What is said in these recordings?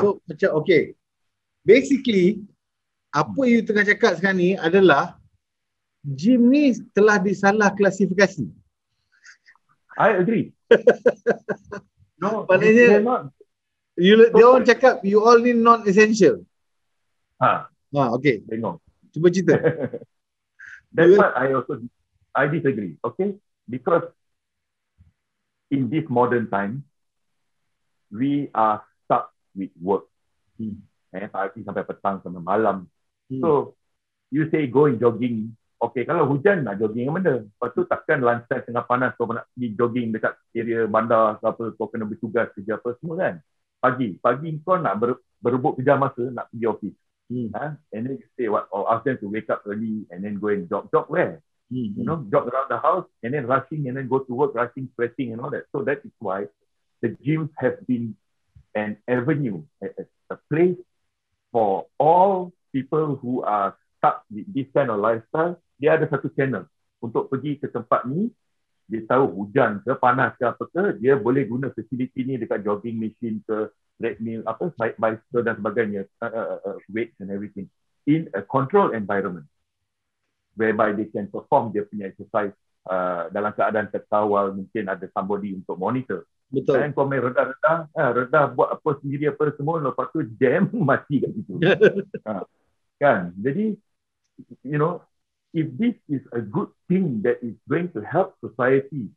So macam okay. Basically apa you tengah cakap sekarang ni adalah gym ni telah disalah klasifikasi. I agree. No, Maknanya not. dia orang cakap you all ni non-essential. Okay. Tengok. Cuba cerita. That's what I disagree. Okay, because in this modern time, we are stuck with work. Pagi sampai petang sampai malam. So you say go jogging. Okay, kalau hujan nak jogging yang mana? Lepas tu takkan lunchtime tengah panas kau nak pergi jogging dekat area bandar ke apa, kau kena bertugas kerja apa semua kan. Pagi kau nak berebut kejar masa nak pergi office. And then you say what? Or ask them to wake up early and then go and jog where? You know, jog around the house and then rushing and then go to work, rushing, sweating and all that. So that is why the gyms have been an avenue, a place for all people who are stuck with this kind of lifestyle. Dia ada satu channel untuk pergi ke tempat ni. Dia tahu hujan ke panas ke apa ke, dia boleh guna facility ni dekat jogging machine ke, treadmill, apa, bicycle dan sebagainya, weights and everything in a controlled environment whereby they can perform dia punya exercise dalam keadaan terkawal, mungkin ada somebody untuk monitor. Betul. Dan kau main redah buat apa sendiri apa semua, lepas tu jam mati kat situ. Kan? Jadi you know, if this is a good thing that is going to help society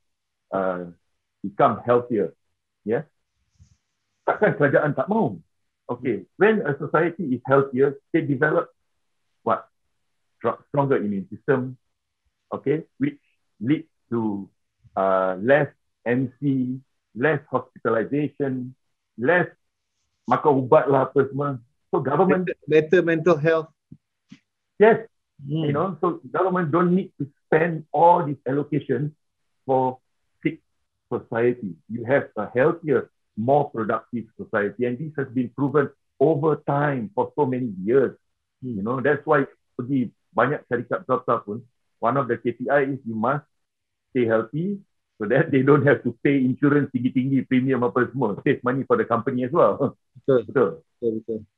become healthier, yeah, takkan kerajaan tak mau. Okay, when a society is healthier, they develop what? Stronger immune system, okay, which leads to less MC, less hospitalization, less makan ubat lah apa semua. So government better mental health. Yes. You know, so government don't need to spend all these allocations for sick society. You have a healthier, more productive society, and this has been proven over time for so many years. You know, that's why pergi banyak syarikat swasta pun, one of the KPI is you must stay healthy so that they don't have to pay insurance tinggi-tinggi, premium apa semua, save money for the company as well. Betul.